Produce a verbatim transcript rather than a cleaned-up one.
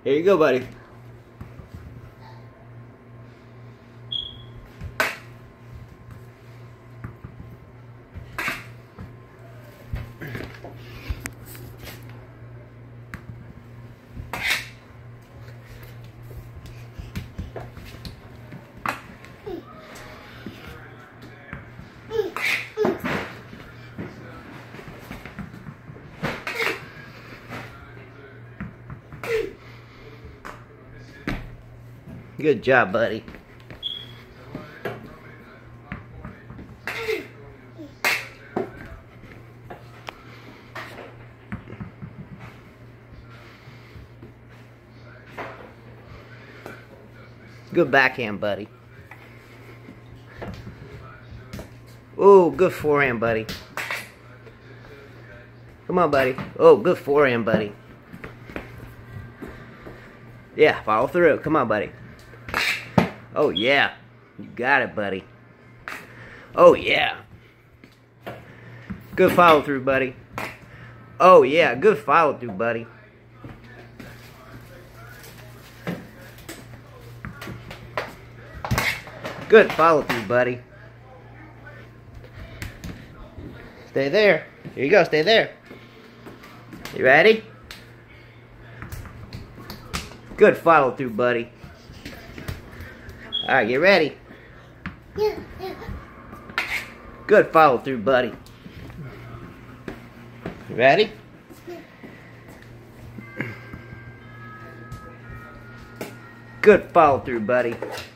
Here you go, buddy. Good job, buddy. Good backhand, buddy. Oh, good forehand, buddy. Come on, buddy. Oh, good forehand, buddy. Yeah, follow through. Come on, buddy. Oh, yeah. You got it, buddy. Oh, yeah. Good follow through, buddy. Oh, yeah. Good follow through, buddy. Good follow through, buddy. Stay there. Here you go. Stay there. You ready? Good follow through, buddy. Alright, get ready. Good follow through, buddy. You ready? Good follow through, buddy.